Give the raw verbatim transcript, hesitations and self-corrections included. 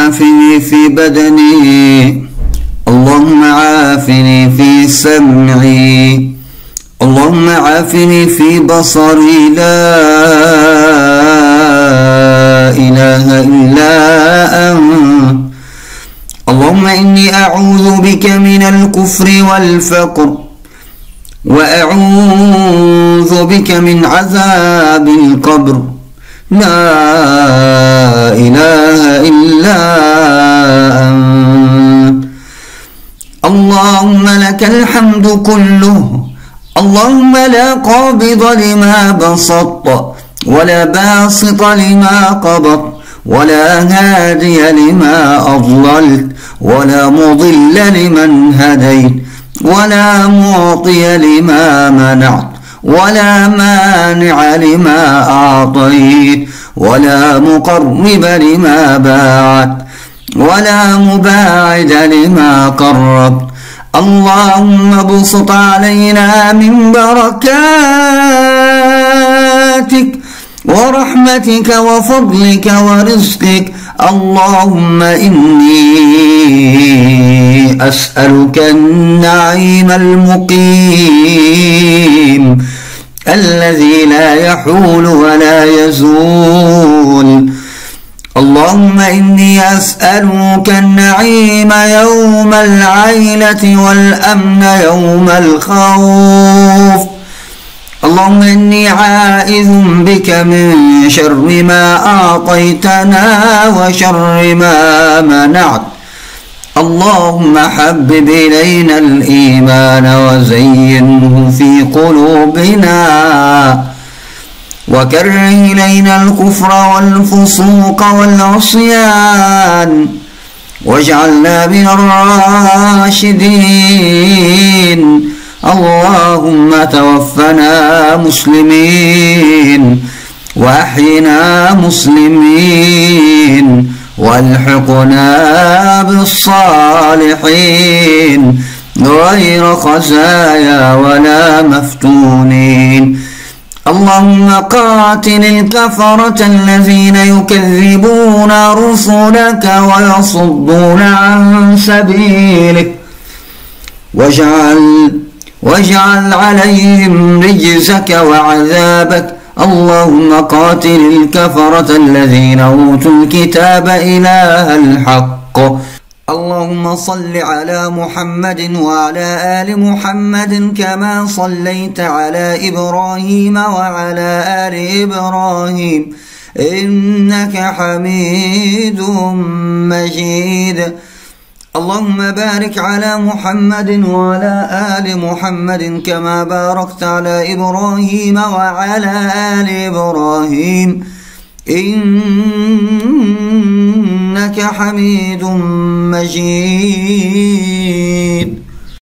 عافني في بدني، اللهم عافني في سمعي، اللهم عافني في بصري، لا إله إلا أنت. اللهم إني أعوذ بك من الكفر والفقر، وأعوذ بك من عذاب القبر، لا إله إلا أنت. اللهم لك الحمد كله، اللهم لا قابض لما بسطت، ولا باسط لما قبضت، ولا هادي لما أضللت، ولا مضل لمن هديت، ولا معطي لما منعت، ولا مانع لما أعطيت، ولا مقرب لما باعت، ولا مباعد لما قربت. اللهم ابسط علينا من بركاتك ورحمتك وفضلك ورزقك. اللهم إني أسألك النعيم المقيم الذي لا يحول ولا يزول. اللهم إني أسألك النعيم يوم العيلة والأمن يوم الخوف. اللهم إني عائذ بك من شر ما أعطيتنا وشر ما منعت. اللهم حبب إلينا الإيمان وزينه في قلوبنا، وكره إلينا الكفر والفسوق والعصيان، واجعلنا من الراشدين. اللهم توفنا مسلمين، وأحينا مسلمين، والحقنا بالصالحين غير خزايا ولا مفتونين. اللهم قاتل الكفرة الذين يكذبون رسلك ويصدون عن سبيلك، واجعل واجعل عليهم رجزك وعذابك. اللهم قاتل الكفرة الذين أوتوا الكتاب إله الحق. اللهم صل على محمد وعلى آل محمد كما صليت على إبراهيم وعلى آل إبراهيم إنك حميد مجيد. اللهم بارك على محمد وعلى آل محمد كما باركت على إبراهيم وعلى آل إبراهيم إنك حميد مجيد.